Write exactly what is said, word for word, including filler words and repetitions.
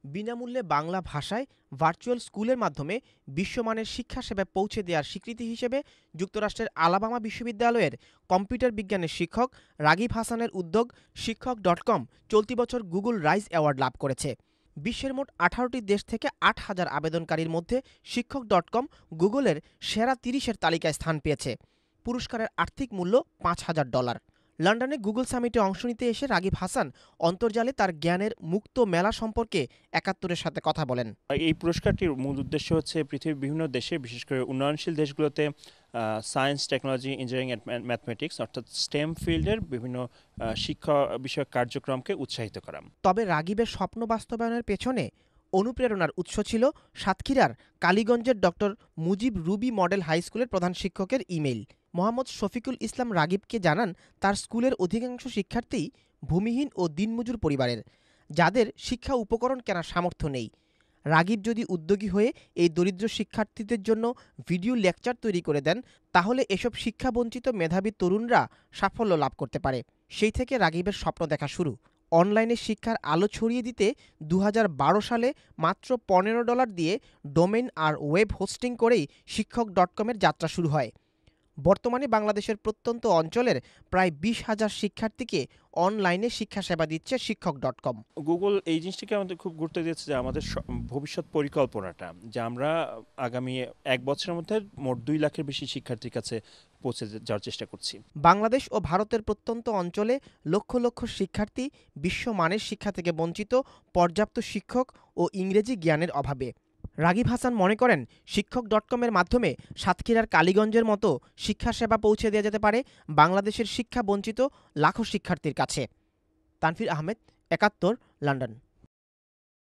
বিনামূল্যে বাংলা ভাষায় ভার্চুয়াল স্কুলের মাধ্যমে বিশ্বমানের শিক্ষা সেবা পৌঁছে দেওয়ার স্বীকৃতি হিসেবে যুক্তরাষ্ট্রের আলাবামা বিশ্ববিদ্যালয়ের কম্পিউটার বিজ্ঞানের শিক্ষক রাগিব হাসানের উদ্যোগ শিক্ষক ডট কম চলতি বছর গুগল রাইজ অ্যাওয়ার্ড লাভ করেছে। বিশ্বের মোট আঠারোটি দেশ থেকে আট হাজার আবেদনকারীর মধ্যে শিক্ষক ডট কম গুগলের সেরা তিরিশের তালিকায় স্থান পেয়েছে। পুরস্কারের আর্থিক মূল্য পাঁচ হাজার ডলার। লন্ডনে গুগল সামিটে অংশ নিতে এসে রাগিব হাসান অন্তর্জালে তার জ্ঞানের মুক্ত মেলা সম্পর্কে একাত্তরের সাথে কথা বলেন। এই পুরস্কারটির মূল উদ্দেশ্য হচ্ছে পৃথিবীর বিভিন্ন দেশে, বিশেষ করে উন্নয়নশীল দেশগুলোতে science, technology, engineering and mathematics অর্থাৎ স্টেম ফিল্ডের বিভিন্ন শিক্ষা বিষয়ক কার্যক্রমকে উৎসাহিত করা। তবে রাগিবের স্বপ্ন বাস্তবায়নের পেছনে অনুপ্রেরণার উৎস ছিল সাতক্ষীরার কালীগঞ্জের doctor Mujib Ruby model high স্কুলের প্রধান শিক্ষকের ইমেইল। মোহাম্মদ শফিকুল ইসলাম রাগিবকে জানান তার স্কুলের অধিকাংশ শিক্ষার্থীই ভূমিহীন ও দিনমজুর পরিবারের, যাদের শিক্ষা উপকরণ কেনার সামর্থ্য নেই। রাগিব যদি উদ্যোগী হয়ে এই দরিদ্র শিক্ষার্থীদের জন্য ভিডিও লেকচার তৈরি করে দেন, তাহলে এসব শিক্ষাবঞ্চিত মেধাবী তরুণরা সাফল্য লাভ করতে পারে। সেই থেকে রাগিবের স্বপ্ন দেখা শুরু। অনলাইনে শিক্ষার আলো ছড়িয়ে দিতে দু হাজার বারো সালে মাত্র পনেরো ডলার দিয়ে ডোমেইন আর ওয়েব হোস্টিং করেই শিক্ষক ডট কমের যাত্রা শুরু হয়। বর্তমানে বাংলাদেশের প্রত্যন্ত অঞ্চলের প্রায় বিশ হাজার শিক্ষার্থীকে অনলাইনে শিক্ষা সেবা দিচ্ছে শিক্ষক ডট কম। গুগল এই জিনিসটিকে আমাদের খুব গুরুত্ব দিয়েছে যে আমাদের ভবিষ্যৎ পরিকল্পনাটা, যে আমরা আগামী এক বছরের মধ্যে মোট দুই লাখের বেশি শিক্ষার্থীর কাছে পৌঁছে যাওয়ার চেষ্টা করছি। বাংলাদেশ ও ভারতের প্রত্যন্ত অঞ্চলে লক্ষ লক্ষ শিক্ষার্থী বিশ্বমানের শিক্ষা থেকে বঞ্চিত, পর্যাপ্ত শিক্ষক ও ইংরেজি জ্ঞানের অভাবে। রাগিব হাসান মনে করেন শিক্ষক ডট কমের মাধ্যমে সাতক্ষীরার কালীগঞ্জের মতো শিক্ষা সেবা পৌঁছে দেওয়া যেতে পারে বাংলাদেশের শিক্ষা বঞ্চিত লাখো শিক্ষার্থীর কাছে। তানফির আহমেদ, একাত্তর, লন্ডন।